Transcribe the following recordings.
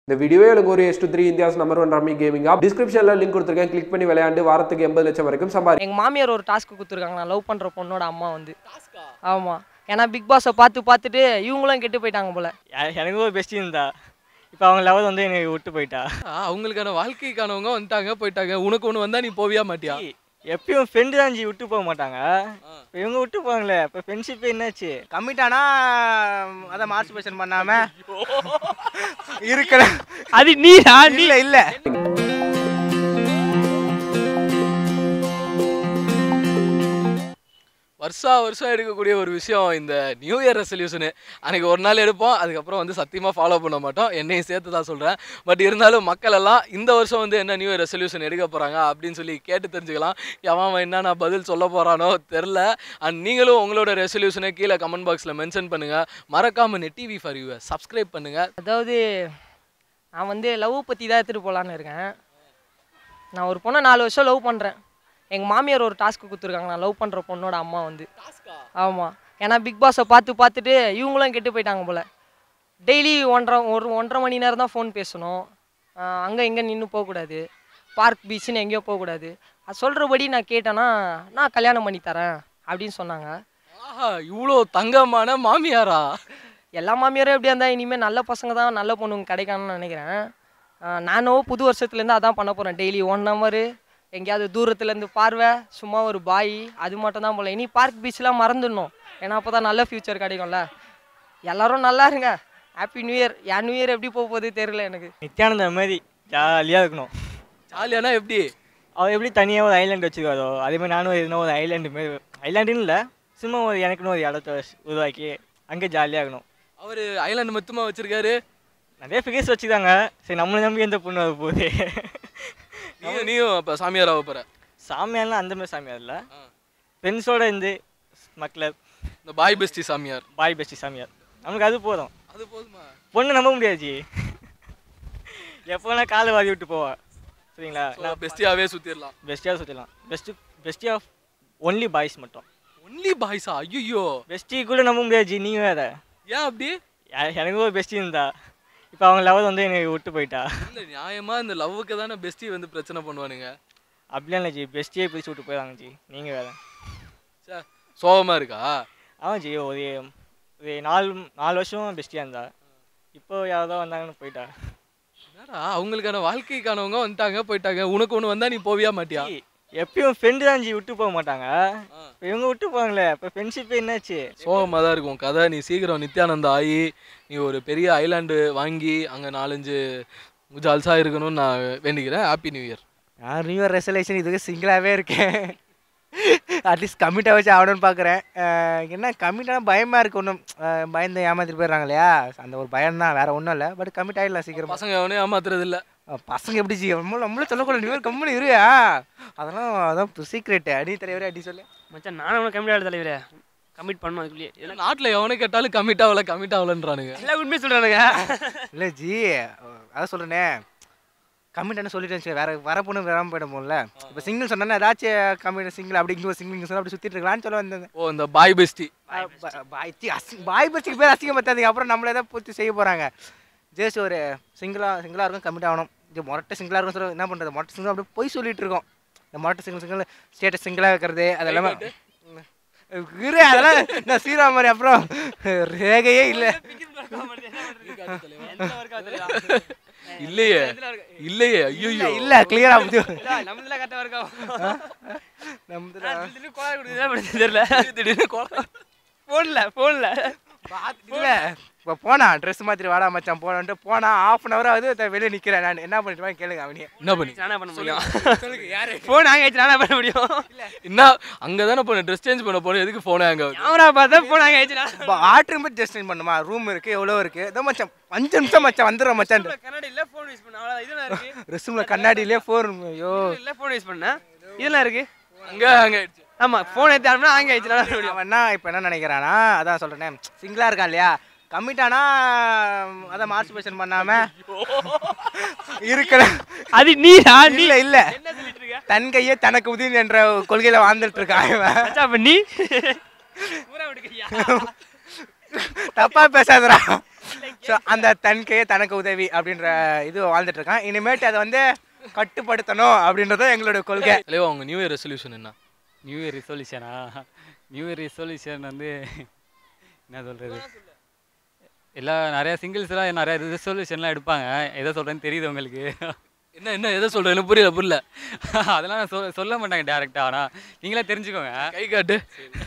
இந்த வீடியோவே எனக்கு ஒரு S2 3 India's number 1 rummy gaming app டிஸ்கிரிப்ஷன்ல லிங்க் கொடுத்துருக்கேன். கிளிக் பண்ணி விளையாண்டு வாரத்துக்கு 80 லட்சம் வரைக்கும் சம்பாதி. எங்க மாமியார் ஒரு டாஸ்க் கொடுத்துருக்காங்க. நான் லவ் பண்ற பொண்ணோட அம்மா வந்து டாஸ்கா? ஆமா. ஏன்னா பிக் பாஸை பார்த்துட்டு இவங்களும் கெட்டு போயிட்டாங்க போல. எனக்கு ஒரு பெஸ்ட் இருந்தா இப்போ அவங்க லவர் வந்து என்னை விட்டு போயிட்டா. அவங்களுக்கான வாழ்க்கைக்கானவங்க வந்துட்டாங்க போயிட்டாங்க. உனக்கு ஒன்று வந்தா நீ போவியா மாட்டியா? எப்பயும் ஃப்ரெண்டு தான் விட்டு போக மாட்டாங்க. இப்போ இவங்க விட்டு போவாங்களே, இப்போ ஃப்ரெண்ட்ஷிப் என்னாச்சு? கம்மிட்டானா அதை மாஸ்டர்பேஷன் பண்ணாம இருக்கல. அது நீடா? இல்ல இல்ல வருஷம் எடுக்கக்கூடிய ஒரு விஷயம் இந்த நியூ இயர் ரெசல்யூஷனு. அன்றைக்கி ஒரு நாள் எடுப்போம், அதுக்கப்புறம் வந்து சத்தியமாக ஃபாலோ பண்ண மாட்டோம். என்னையும் சேர்த்து தான் சொல்கிறேன். பட் இருந்தாலும் மக்கள் எல்லாம் இந்த வருஷம் வந்து என்ன நியூ இயர் ரெசல்யூஷன் எடுக்க போகிறாங்க அப்படின்னு சொல்லி கேட்டு தெரிஞ்சுக்கலாம். அவன் என்ன நான் பதில் சொல்ல போகிறானோ தெரில. அண்ட் நீங்களும் உங்களோட ரெசல்யூஷனை கீழே கமெண்ட் பாக்ஸில் மென்ஷன் பண்ணுங்கள். மறக்காமல் Net TV for you subscribe பண்ணுங்கள். அதாவது நான் வந்து லவ் பற்றி தான் எடுத்துகிட்டு போகலான்னு இருக்கேன். நான் ஒரு பொண்ணை 4 வருஷம் லவ் பண்ணுறேன். எங்கள் மாமியார் ஒரு டாஸ்க் கொடுத்துருக்காங்க. நான் லவ் பண்ணுற பொண்ணோட அம்மா வந்து டாஸ்கா? ஆமாம். ஏன்னா பிக் பாஸை பார்த்துட்டு இவங்களும் கெட்டு போயிட்டாங்க போல். டெய்லி 1.5 மணி நேரம் தான் ஃபோன் பேசணும். அங்கே இங்கே நின்று போகக்கூடாது. பார்க் பீச்சுன்னு எங்கேயோ போகக்கூடாது. அது சொல்கிறபடி நான் கேட்டேன்னா நான் கல்யாணம் பண்ணி தரேன் அப்படின்னு சொன்னாங்க. ஆஹா, இவ்வளோ தங்கமான மாமியாரா? எல்லா மாமியாரும் எப்படியா இருந்தால் இனிமேல் நல்ல பசங்க தான் நல்ல பொண்ணுங்க கிடைக்கணும்னு நினைக்கிறேன். நானும் புது வருஷத்துலேருந்து அதான் பண்ண போகிறேன். டெய்லி 1 ஹவர் எங்கேயாவது தூரத்துலேருந்து பார்வை, சும்மா ஒரு பாய், அது மட்டும் தான் போல. இனி பார்க் பீச்லாம் மறந்துடணும். ஏன்னா அப்போ தான் நல்ல ஃப்யூச்சர் கிடைக்கும்ல. எல்லோரும் நல்லா இருங்க. Happy new year. என் நியூ இயர் எப்படி போக போகுது தெரியல எனக்கு. நித்யானந்த மாதிரி ஜாலியாக இருக்கணும். ஜாலியானா எப்படி? அவர் எப்படி தனியாக ஒரு ஐலாண்டு வச்சுருக்காரோ அதேமாதிரி நானும் எதுனா ஒரு ஐலாண்டு மாரி, ஐலாண்டுன்னு இல்லை, சும்மா ஒரு எனக்குன்னு ஒரு இடத்த உருவாக்கி அங்கே ஜாலியாக இருக்கணும். அவர் ஐலாண்டு மொத்தமாக வச்சுருக்காரு. நிறைய ஃபிகர்ஸ் வச்சுருக்காங்க. சரி, நம்மளை நம்பி எந்த பொண்ணு வர போகுது? நீயும் இப்போ சாமியார் ஆக போகிற? சாமியார்லாம் அந்த மாதிரி சாமியார் இல்லை, ஃப்ரெண்ட்ஸோட இருந்து மக்களை இந்த பாய் பெஸ்டி சாமியார். பாய் பெஸ்டி சாமியார் நமக்கு அது போதும். அது போதுமா? பொண்ணு நம்ப முடியாது. எப்போனா காலை வாரி விட்டு போவா. சரிங்களா? நான் பெஸ்டியாகவே சுற்றிடலாம். பெஸ்டியாக சுற்றிடலாம். பெஸ்டி ஆஃப் ஒன்லி பாய்ஸ் மட்டும். ஒன்லி பாய்ஸா? ஐயோ, பெஸ்டி கூட நம்ப முடியாது. நீங்கள் வேறு. ஏன் அப்படி? எனக்கு ஒரு பெஸ்டி இருந்தா இப்போ அவங்க லவர் வந்து என்னை விட்டு போயிட்டா. இல்லை, நியாயமாக இந்த லவ்வுக்கு தானே பெஸ்டி வந்து பிரச்சனை பண்ணுவானுங்க. அப்படிலாம் இல்லை ஜி, பெஸ்டியே பிடிச்சி விட்டு போயிடுவாங்க ஜி. நீங்கள் வேறு. சார் சோகமாக இருக்கா? ஆமாம் ஜி, ஒரு 4 வருஷம் பெஸ்டியாக இருந்தா. இப்போ யாராவது வந்தாங்கன்னு போயிட்டா. என்னடா, அவங்களுக்கான வாழ்க்கைக்கானவங்க வந்துட்டாங்க போயிட்டாங்க. உனக்கு ஒன்று வந்தால் நீ போவியா மாட்டியா? எப்பயும் ஃப்ரெண்டு தான் ஜி விட்டு போக மாட்டாங்க. இப்போ இவங்க விட்டு போவாங்களே, இப்போ ஃப்ரெண்ட்ஷிப் என்னாச்சு? சோகமாக தான் இருக்கும் கதை. நீ சீக்கிரம் நித்யானந்தா ஆகி நீ ஒரு பெரிய ஐலாண்டு வாங்கி அங்கே 4-5 ஜால்ஸாக இருக்கணும்னு நான் வேண்டிக்கிறேன். Happy new year. நான் நியூ இயர் ரெசல்யூஷன் இதுக்கு சிங்கிளாகவே இருக்கேன். அட்லீஸ்ட் கம்மிட்டாக வச்சு ஆகணும்னு பார்க்குறேன். என்ன கம்மிட்டான பயமாக இருக்குது. ஒன்றும் பயந்து ஏமாத்திட்டு போயிடுறாங்க இல்லையா, அந்த ஒரு பயம் தான், வேறு ஒன்றும் இல்லை. பட் கம்மிட் ஆகிடலாம் சீக்கிரம். பசங்க எவனே ஏமாத்துறது இல்லை. பசங்க எப்படி ஜி நம்மளும் சொல்லக்கூடாது. நியூ இயர் கம்மி இருயா, அதான் சீக்ரெட்டு. அடி தலைவரே அடி சொல்லு மச்சான். நானும் ஒன்றும் கம்மிட் ஆகிற தலைவரே, கம்மிட் பண்ணணும். அதுக்குள்ளேயே ஏன்னா நாட்டில் எவனை கேட்டாலும் கம்மிட் ஆகலன்றானுங்க. எல்லா உண்மையும் சொல்கிறானுங்க. இல்லை ஜி, அதான் சொல்கிறேனே, கம்மிட்டானு சொல்லிட்டு வேறு வர பொண்ணு வராமல் போயிடும்ல. இப்போ சிங்கிள் சொன்னா ஏதாச்சும் கம்மிட் சிங்கிள் அப்படி இங்கே ஒரு சிங்கிள் சொன்னால் அப்படி சுற்றிட்டு இருக்கலான்னு சொல்ல வந்தேன். ஓ, இந்த பாய் பெஸ்டி. பாய் பஸ்டிக்கு பேர் அசிங்கம் பத்தாதுக்கு அப்புறம் நம்மளே தான் பூர்த்தி செய்ய போகிறாங்க. ஜஸ்ட் ஒரு சிங்கிளாக இருக்கும், கம்மிட் ஆகணும். இது மொட்டை சிங்கிளாக இருக்கும். சொல்ல என்ன பண்ணுறது, மொட்டை சிங்கிள் அப்படியே போய் சொல்லிட்டு இருக்கோம். இந்த மொட்டை சிங்கிள் ஸ்டேட்டஸ் சிங்கிளாக வைக்கிறது அதெல்லாமே அதெல்லாம் நான் சீரா மாதிரி. அப்புறம் ரேகையே இல்லை. இல்லையே இல்லையே, ஐயோ இல்லை கிளியரா நம்மள கரெக்டாக இருக்கோம். திடீர்னு ஃபோனில் இல்லை. இப்போ போனா ட்ரெஸ் மாத்திரி வாடா மச்சான் போனான்ட்டு போனா 1/2 hour ஆகுது. வெளியே நிற்கிறேன். நான் என்ன பண்ணிட்டு கேளுங்க. அவனே என்ன பண்ணி நானே பண்ண முடியும். ஃபோன் ஹேங் ஆயிடுச்சு, நானே பண்ண முடியும். என்ன அங்கே தானே போன ட்ரெஸ் சேஞ்ச் பண்ண போன, எதுக்கு ஃபோன் ஹேங் ஆகுது? கேமரா பார்த்தா ஃபோன் ஹேங் ஆயிடுச்சு. ஆட்ரு மட்டும் ஜஸ்ட் பண்ணுமா, ரூம் இருக்குது எவ்வளோ இருக்குது. இதோ மச்சான் 5 நிமிஷம் மச்சான் வந்துடுறோம் மச்சான். கண்ணாடியில் ஃபோன் யூஸ் பண்ண அவ்வளோ இதெல்லாம் இருக்குது. ரெஸ்ட்ரூமில் கண்ணாடியிலே ஃபோன். ஐயோ இல்லை, ஃபோன் யூஸ் பண்ணேன். இதெல்லாம் இருக்குது. அங்கே ஹேங் ஆயிடுச்சு. ஆமாம், ஃபோன் எடுத்து ஆடணும்னா ஹேங் ஆயிடுச்சு. அவன் என்ன இப்போ என்ன நினைக்கிறானா, அதான் சொல்கிறேன், சிங்கிளாக இருக்கான் இல்லையா, கம்மிட்டானா அதை மாஸ்டர்பேஷன் பண்ணாமல் இருக்கல. அது நீடா? இல்லை இல்லை, என்ன சொல்லிட்டு இருக்க? தன் கையே தனக்கு உதவி என்ற கொள்கையில் வாழ்ந்துட்டு இருக்கான். அப்போ நீ தப்பா பேசாதடா. ஸோ அந்த தனக்கே தனக்கு உதவி அப்படின்ற இது வாழ்ந்துட்டு இருக்கான். இனிமேட்டு அதை வந்து கட்டுப்படுத்தணும் அப்படின்றத எங்களோட கொள்கை. தலைவா உங்கள் நியூ இயர் ரெசல்யூஷன் என்ன? நியூ இயர் ரிசொல்யூஷனா? நியூ இயர் ரிசொல்யூஷன் வந்து என்ன சொல்கிறது, நிறையா சிங்கிள்ஸ்லாம் நிறையா ரிசொல்யூஷன்லாம் எடுப்பாங்க. எதை சொல்கிறேன்னு தெரியுது உங்களுக்கு? என்ன எதை சொல்கிறேன்னு புரியல. அதெல்லாம் நான் சொல்ல மாட்டாங்க டேரெக்டாக. ஆனால் நீங்களே தெரிஞ்சுக்கோங்க. கை காட்டு.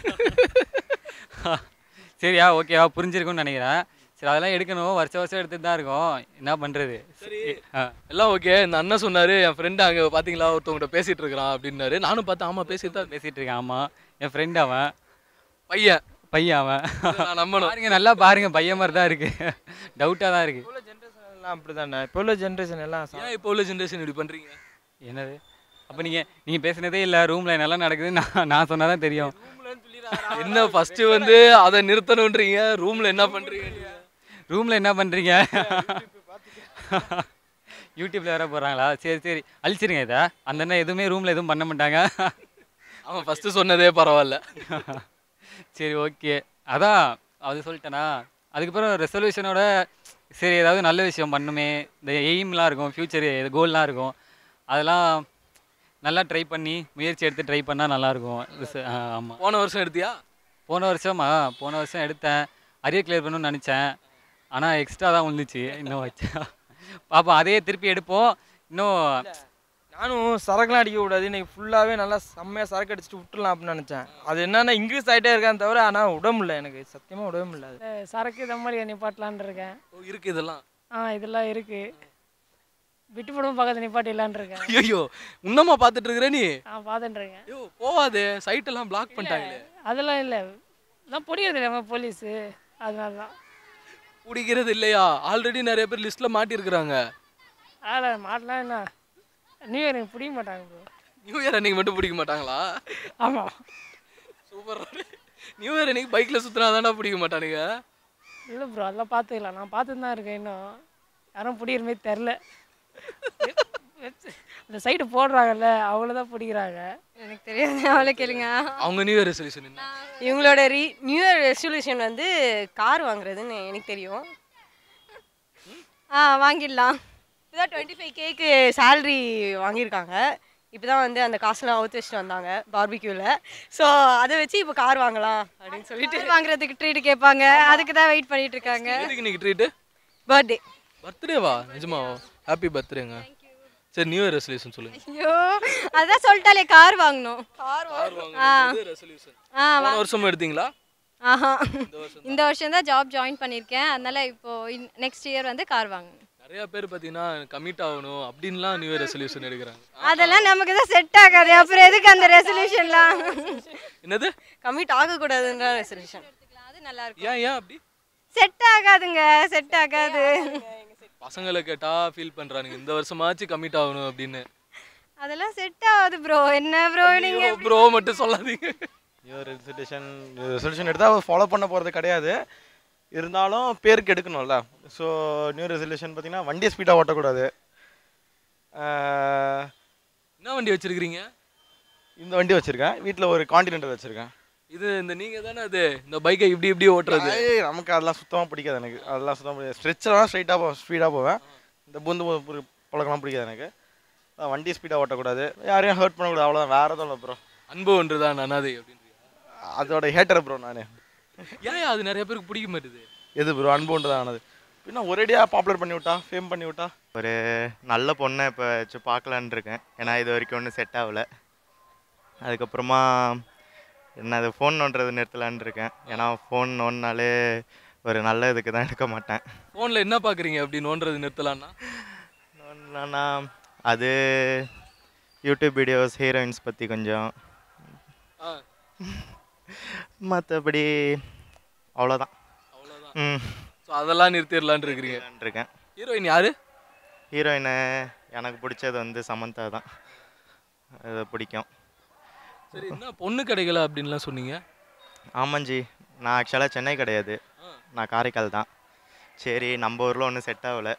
சரியா, ஓகேவா, புரிஞ்சிருக்கும்னு நினைக்கிறேன். சரி, அதெல்லாம் எடுக்கணும். வருஷம் எடுத்துட்டு தான் இருக்கோம். என்ன பண்ணுறது? சரி, எல்லாம் ஓகே. இந்த அண்ணன் சொன்னார் என் ஃப்ரெண்டு அங்கே பார்த்தீங்களா ஒருத்தவங்கள்ட்ட பேசிகிட்டு இருக்கிறான் அப்படின்னாரு. நானும் பார்த்தேன். ஆமாம், பேசிகிட்டு இருக்கேன். ஆமாம், என் ஃப்ரெண்டு அவன். பையன் அவன். நான் நம்பணும். பாருங்க, நல்லா பாருங்க, பையன் மாதிரி தான் இருக்குது. டவுட்டாக தான் இருக்குது. இப்போ உள்ள ஜென்ரேஷன் எல்லாம் அப்படி தானே. இப்போ உள்ள ஜென்ரேஷன் எல்லாம் ஏன் இப்போ உள்ள ஜென்ரேஷன் இப்படி பண்ணுறீங்க? என்னது? அப்போ நீங்கள் பேசுனதே இல்லை. ரூமில் நல்லா நடக்குது. நான் சொன்னால் தான் தெரியும். என்ன ஃபஸ்ட்டு வந்து அதை நிறுத்தணுன்றீங்க, ரூமில் என்ன பண்ணுறீங்க? ரூமில் என்ன பண்ணுறீங்க? யூடியூப்பில் வேற போடுறாங்களா? சரி அழிச்சிருங்க இதை. அந்த அண்ணன் எதுவுமே ரூமில் எதுவும் பண்ண மாட்டாங்க. அவன் ஃபஸ்ட்டு சொன்னதே பரவாயில்ல. சரி, ஓகே. அதான் அது சொல்லிட்டேனா. அதுக்கப்புறம் ரெசல்யூஷனோட சரி ஏதாவது நல்ல விஷயம் பண்ணுமே, இந்த எய்ம்லாம் இருக்கும், ஃப்யூச்சர் கோல்லாம் இருக்கும், அதெல்லாம் நல்லா ட்ரை பண்ணி முயற்சி எடுத்து ட்ரை பண்ணால் நல்லாயிருக்கும். ஆமாம். போன வருஷம் எடுத்தியா? போன வருஷம் எடுத்தேன். அரியர் கிளியர் பண்ணணும்னு நினச்சேன். ஆனால் எக்ஸ்ட்ரா தான் வந்துச்சு. இன்னும் வச்சேன் பார்ப்போம். அதையே திருப்பி எடுப்போம். இன்னும் நானும் சரக்குலாம் அடிக்கக்கூடாது, இன்னைக்கு ஃபுல்லாகவே நல்லா செம்மையாக சரக்கு அடிச்சுட்டு விட்டுலாம் அப்படின்னு நினச்சேன். அது என்னன்னா இன்க்ரீஸ் ஆகிட்டே இருக்கான்னு தவிர, ஆனால் உடம்புல எனக்கு சத்தியமாக உடம்புல அது சரக்கு இந்த மாதிரி நிப்பாட்டலான் இருக்கேன். இருக்குது இதெல்லாம்? இதெல்லாம் இருக்குது. விட்டு போடும் பக்கத்தில் நிப்பாட்டிடலான் இருக்கேன். ஐயோ, இன்னமா பார்த்துட்டு இருக்கிற நீ? பார்த்துட்டு இருக்கேன். ஐயோ, போவாதே, சைட்டெல்லாம் பிளாக் பண்ணிட்டாங்களே. அதெல்லாம் இல்லை, நான் பிடிக்கிறது இல்லை போலீஸு, அதனால தான். பிடிக்கிறது இல்லையா? ஆல்ரெடி நிறைய பேர் லிஸ்ட்டில் மாட்டியிருக்கிறாங்க. அதில் மாட்டலாம். என்ன நியூ இயர் எனக்கு பிடிக்க மாட்டாங்க ப்ரோ. நியூ இயர் அன்றைக்கி மட்டும் பிடிக்க மாட்டாங்களா? ஆமாம். சூப்பர். நியூ இயர் அன்றைக்கி பைக்கில் சுற்றினா தானே பிடிக்க மாட்டானுங்க? இல்லை ப்ரோ, அதெல்லாம் பார்த்துக்கலாம். நான் பார்த்துட்டு தான் இருக்கேன். இன்னும் யாரும் பிடிக்கிற மாதிரி தெரில. அந்த சைடு போடுறாங்கல்ல, அவங்கள தான் பிடிக்கிறாங்க. எனக்கு தெரியாது, அவளை கேளுங்க. அவங்க நியூ இயர் ரெசல்யூஷன் என்ன? இவங்களோட நியூ இயர் ரெசல்யூஷன் வந்து கார் வாங்குறதுன்னு எனக்கு தெரியும். வாங்கிடலாம். இப்போதான் 25K சேலரி வாங்கியிருக்காங்க. இப்போ தான் வந்து அந்த காசுலாம் அவுத்து வச்சுட்டு வந்தாங்க பார்பிக்யூவில். ஸோ அதை வச்சு இப்போ கார் வாங்கலாம் அப்படின்னு சொல்லிட்டு வாங்குறதுக்கு ட்ரீட் கேட்பாங்க. அதுக்கு தான் வெயிட் பண்ணிட்டு இருக்காங்க. எதுக்கு இன்னைக்கு ட்ரீட்டு? பர்த்டேவா? நிஜமாவா? ஹாப்பி பர்த்டேங்க. சரி, நியூ இயர் ரெசல்யூஷன் சொல்லுங்க. ஐயோ, அதான் சொல்லிட்டாலே கார் வாங்கணும். ரெசல்யூஷன். போன வருஷமும் எடுத்தீங்களா? இந்த வருஷம் தான் ஜாப் ஜாயின் பண்ணியிருக்கேன். அதனால இப்போ நெக்ஸ்ட் இயர் வந்து கார் வாங்கணும். நிறைய பேர் பார்த்தீங்கன்னா கமிட் ஆகணும் அப்படின்லாம் நியூ இயர் ரெசல்யூஷன் எடுக்கிறாங்க. அதெல்லாம் நமக்கு தான் செட் ஆகாது. அப்புறம் எதுக்கு அந்த ரெசல்யூஷன்லாம்? என்னது? கமிட் ஆகக்கூடாதுன்ற ரெசல்யூஷன். அது நல்லா இருக்கும். ஏன் அப்படி? செட் ஆகாதுங்க, செட் ஆகாது. பசங்களை கேட்டா ஃபீல் பண்றானுங்க இந்த வருஷமாச்சு கமிட் ஆகணும் அப்படின்னு. அதெல்லாம் செட் ஆகாது ப்ரோ. என்ன ப்ரோ நீங்க ப்ரோ மட்டும் சொல்லாதீங்க. நியூ இயர் ரெசல்யூஷன் எடுத்தால் ஃபாலோ பண்ண போகிறது கிடையாது. இருந்தாலும் பேருக்கு எடுக்கணும்ல. ஸோ நியூ ரெசல்யூஷன் பார்த்தீங்கன்னா வண்டியை ஸ்பீடாக ஓட்டக்கூடாது. என்ன வண்டி வச்சிருக்கிறீங்க? இந்த வண்டி வச்சுருக்கேன். வீட்டில் ஒரு கான்டினென்டல் வச்சுருக்கேன். இது இந்த நீங்கள் தானே அது இந்த பைக்கை இப்படி ஓட்டுறது? நமக்கு அதெல்லாம் சுத்தமாக பிடிக்காது. எனக்கு அதெல்லாம் சுத்தமாக பிடிக்காது. ஸ்ட்ரெச்செல்லாம் ஸ்பீடாக போவேன். இந்த பூந்து பழக்கம்லாம் பிடிக்காது எனக்கு. வண்டி ஸ்பீடாக ஓட்டக்கூடாது, யாரையும் ஹர்ட் பண்ணக்கூடாது, அவ்வளோதான். வேறு எதுவும் இல்லை ப்ரோ. அன்பு ஒன்று தான் அனாதை அப்படின்றியா? அதோட ஹேட்டர் ப்ரோ நான். ஏன் அது நிறைய பேருக்கு பிடிக்க மாட்டுது? எது ப்ரோ? அன்பு ஒன்று தான் ஆனது. பின்னா ஒரேடியாக பாப்புலர் பண்ணி விட்டா, ஃபேம் பண்ணி விட்டா. ஒரு நல்ல பொண்ணை இப்போ வச்சு பார்க்கலான் இருக்கேன். ஏன்னா இது வரைக்கும் ஒன்றும் செட் ஆகலை. அதுக்கப்புறமா என்னது ஃபோன் நோண்டுறது நிறுத்தலான்னு இருக்கேன். ஏன்னா ஃபோன் நோண்டினாலே ஒரு நல்ல இதுக்கு தான் எடுக்க மாட்டேன். ஃபோனில் என்ன பார்க்குறீங்க அப்படி நோண்டுறது நோண்டலான்னா அது யூடியூப் வீடியோஸ், ஹீரோயின்ஸ் பற்றி கொஞ்சம், மற்றபடி அவ்வளோதான். ஸோ அதெல்லாம் நிறுத்திடலான் இருக்கேன். ஹீரோயின் யார்? ஹீரோயினை எனக்கு பிடிச்சது வந்து சமந்தா தான். அது பிடிக்கும். சரி, என்ன பொண்ணு கிடைக்கல அப்படின்லாம் சொன்னீங்க? ஆமாஞ்சி, நான் ஆக்சுவலாக சென்னை கிடையாது, நான் காரைக்கால் தான். சரி, நம்ம ஊரில் ஒன்றும் செட் ஆகலை,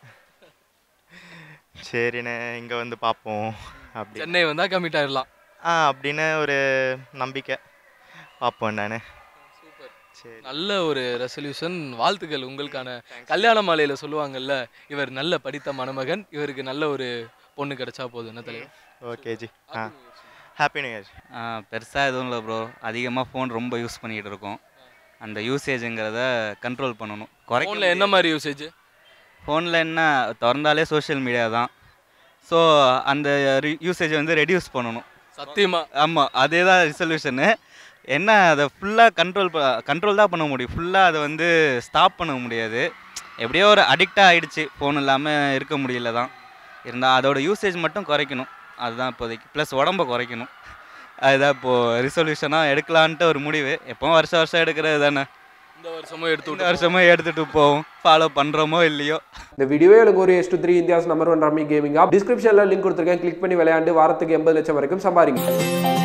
சரிண்ணே இங்கே வந்து பார்ப்போம் அப்படி. சென்னை வந்தால் கமிட் ஆகிடலாம் அப்படின்னு ஒரு நம்பிக்கை. பார்ப்போம் நான். நல்ல ஒரு ரெசல்யூஷன், வாழ்த்துக்கள் உங்களுக்கான கல்யாண மாலையில் சொல்லுவாங்கல்ல, இவர் நல்ல படித்த மணமகன், இவருக்கு நல்ல ஒரு பொண்ணு கிடைச்சா போதும். என்ன தலைவர்? Okay ji. Happy new year. பெருசாக எதுவும் இல்லை ப்ரோ. அதிகமாக ஃபோன் ரொம்ப யூஸ் பண்ணிகிட்டு இருக்கோம். அந்த யூசேஜுங்கிறத கண்ட்ரோல் பண்ணணும். ஃபோனில் என்ன மாதிரி யூசேஜ்? ஃபோனில் என்ன திறந்தாலே சோஷியல் மீடியா தான். ஸோ அந்த யூசேஜை வந்து ரெடியூஸ் பண்ணணும். சத்தியமாக. ஆமாம், அதே தான் ரிசல்யூஷனு. என்ன அதை ஃபுல்லாக கண்ட்ரோல் தான் பண்ண முடியும். ஃபுல்லாக அதை வந்து ஸ்டாப் பண்ண முடியாது. எப்படியோ ஒரு அடிக்டாக ஆகிடுச்சு, ஃபோன் இல்லாமல் இருக்க முடியல தான். இருந்தால் அதோட யூசேஜ் மட்டும் குறைக்கணும். அதுதான் இப்போதைக்கு. ப்ளஸ் உடம்பை குறைக்கணும். அதுதான் இப்போது ரிசல்யூஷனாக எடுக்கலான்ட்டு ஒரு முடிவு. எப்போவும் வருஷம் எடுக்கிறது தானே. இந்த வருஷமும் எடுத்துகிட்டு போவோம். ஃபாலோ பண்ணுறோமோ இல்லையோ. இந்த வீடியோவே எனக்கு ஒரு S23 India's number 1 rummy gaming app டிஸ்கிரிப்ஷனில் லிங்க் கொடுத்துருக்கேன். கிளிக் பண்ணி விளையாண்டு வாரத்துக்கு 80 லட்சம் வரைக்கும் சம்பாதிங்க.